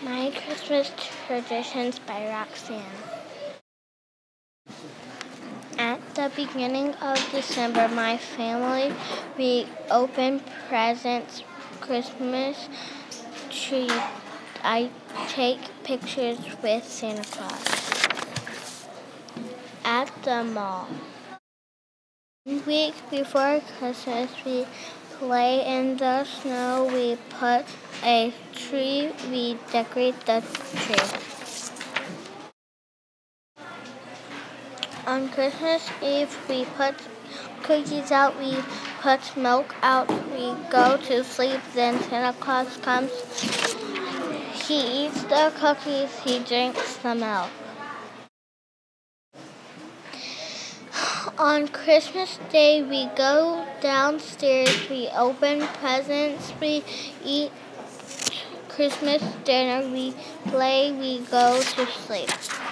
My Christmas Traditions by Roxanne. At the beginning of December, my family, we open presents, Christmas tree. I take pictures with Santa Claus. At the mall. A week before Christmas, we play in the snow. We put a tree. We decorate the tree. On Christmas Eve, we put cookies out. We put milk out. We go to sleep. Then Santa Claus comes. He eats the cookies. He drinks the milk. On Christmas Day, we go downstairs, we open presents, we eat Christmas dinner, we play, we go to sleep.